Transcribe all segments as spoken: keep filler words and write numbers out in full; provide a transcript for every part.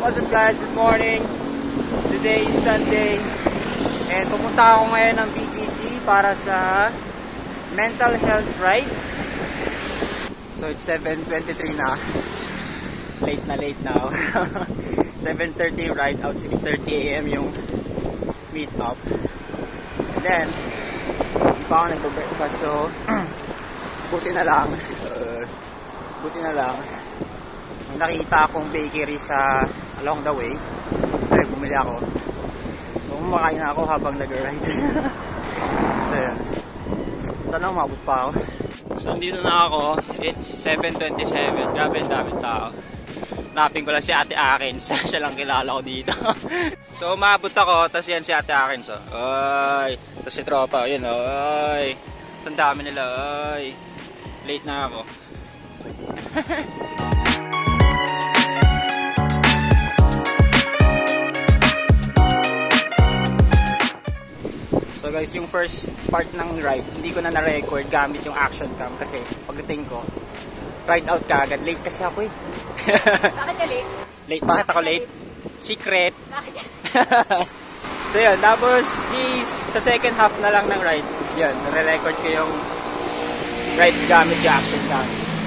What's up guys? Good morning. Today is Sunday and pupunta ako ngayon ng B G C para sa mental health ride. So it's seven twenty-three na. Late na late now. seven thirty ride out, six thirty A M yung meet up. And then hindi pa ako nagbe-breakfast, so buti na lang. Uh, buti na lang. Nakita akong bakery sa along the way. Ay, bumili ako. So, kumakain na ako habang nag-ride. So, yun. Sana umabot pa ako. So, nandito na ako. It's seven twenty-seven. Grabe, ang daming tao. Napin ko lang si Ate Akins. Siya lang kilala ko dito. So, umabot ako. Tapos yan si Ate Akins. Oh. Ay. Tapos si tropa. Yun. Ay. Ang dami nila. Ay. Late na ako. So guys, yung first part ng ride, hindi ko na na-record gamit yung action cam kasi pagdating ko, ride out ka agad. Late kasi ako eh. Bakit ka late? Late? Bakit ako late? Secret. So yun, tapos is, sa second half na lang ng ride, yun, nare-record ko yung ride gamit yung action cam.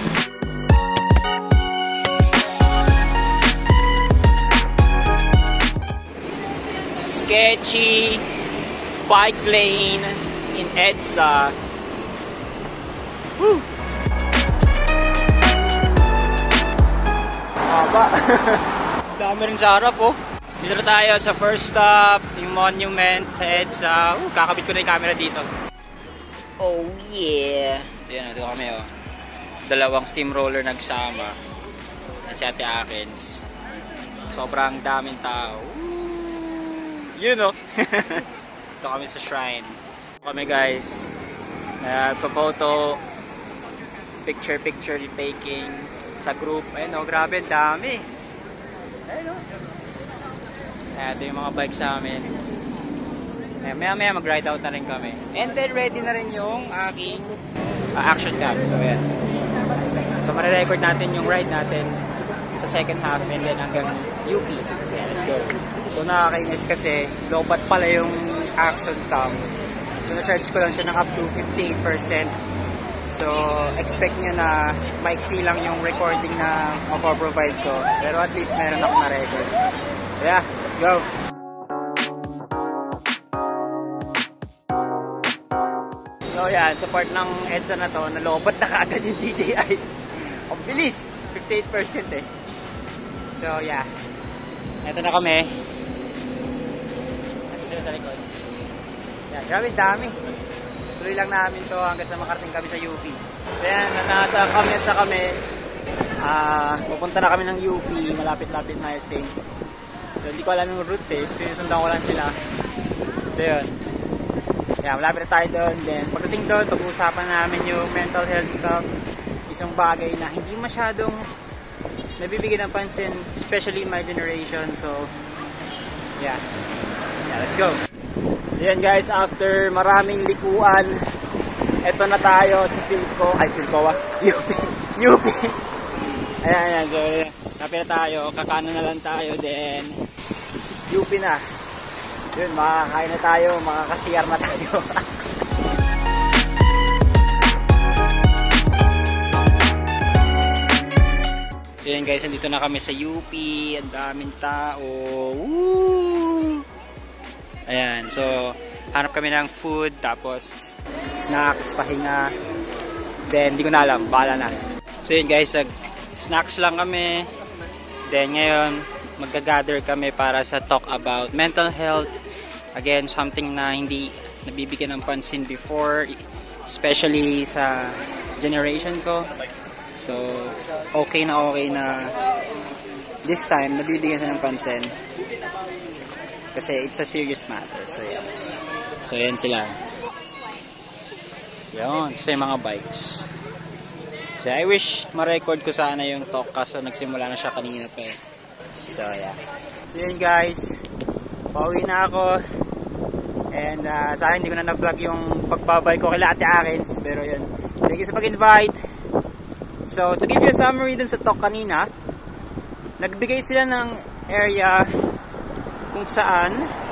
Sketchy bike lane in EDSA. Woo! Haba. Dami rin sa harap, oh. Dito na tayo sa first stop, yung monument sa EDSA. Uh, kakabit ko na yung camera dito. Oh yeah! Ayan, dito kami, oh. Dalawang steamroller nagsama. Si Ate Akins. Sobrang daming tao. Yun, oh. Ito kami sa shrine. Kami guys. Uh, photo picture picture taking sa group. Ayun o, grabe, dami. Ayun o. Ito yung mga bike sa amin. Ayan, maya maya mag ride out na rin kami. And then ready na rin yung aking uh, action cam. So ayan. So marirecord natin yung ride natin sa second half and then hanggang U P. So yeah, let's go. So nakakainis kasi lobat pala yung action cam. So na-charge ko lang siya ng up to fifty-eight percent. So expect nyo na maiksi lang yung recording na mapaprovide ko. Pero at least meron ako na record. So yeah, let's go! So yan, sa part ng EDSA na to, nalobat na kaagad yung D J I. Ang bilis! fifty-eight percent eh. So yeah, eto na kami. Ito sila sa likod. Yan, grabe dami. Tuloy lang namin to hanggang sa makarating kami sa U P. So yan, nasa kami sa kami. Uh, pupunta na kami ng U P, malapit-lapit na I think. So hindi ko alam yung route eh, sinusundan ko lang sila. So yun. Yan, malapit na tayo doon. Then pagdating doon, pag-uusapan namin yung mental health stuff. Isang bagay na hindi masyadong nabibigyan ng pansin, especially in my generation. So yeah, yeah, let's go. So yan guys, after maraming likuan, eto na tayo sa Philco, ay Philco ah, U P, U P. Ayan, ayan, so kapit na tayo, kakanan na lang tayo, then U P na. Yun, makakain na tayo, makakasiyar na tayo. So yan guys, andito na kami sa U P, ang daming tao. Woo! Ayan, so hanap kami ng food, tapos snacks, pahinga. Then, hindi ko na alam, bahala na. So yun guys, snacks lang kami. Then ngayon, magka-gather kami para sa talk about mental health. Again, something na hindi nabibigyan ng pansin before, especially sa generation ko. So, okay na okay na this time, nabibigyan siya ng pansin. Kasi it's a serious matter. So, yan. So, yan sila. Yan. So, yung mga bikes. So, I wish ma-record ko sana yung talk kaso nagsimula na siya kanina pa eh. So, yeah. So, yun guys. Pauwi na ako. And, uh, sa akin, hindi ko na na-vlog yung pagbabay ko kay Ate Akins. Pero, yun. Thank you sa pag-invite. So, to give you a summary dun sa talk kanina, nagbigay sila ng area kung saan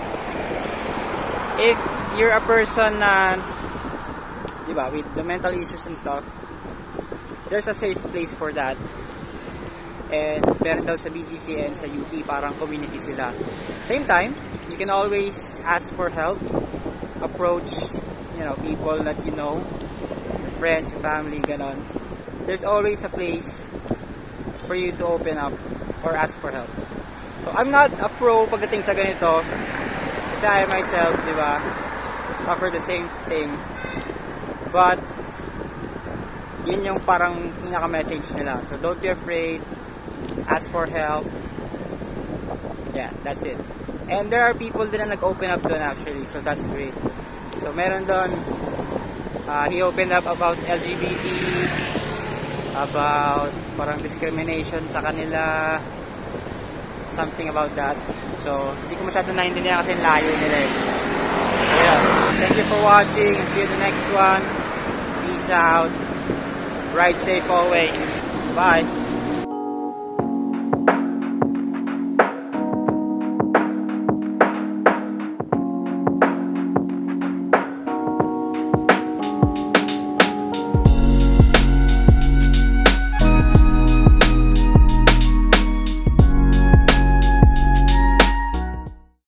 if you're a person na diba, with the mental issues and stuff, there's a safe place for that. And meron daw sa B G C and sa U P, parang community sila. Same time, you can always ask for help, approach, you know, people that you know, your friends, your family, ganon. There's always a place for you to open up or ask for help. So I'm not a pro pagdating sa ganito, kasi I myself, di ba, suffer the same thing. But yun yung parang pinaka-message nila. So don't be afraid, ask for help. Yeah, that's it. And there are people din na nag-open up doon actually, so that's great. So meron doon, uh, he opened up about L G B T, about parang discrimination sa kanila, something about that. So hindi ko masyado naintindihan kasi layo nila eh. So yeah, thank you for watching and see you in the next one. Peace out. Ride safe always. Bye.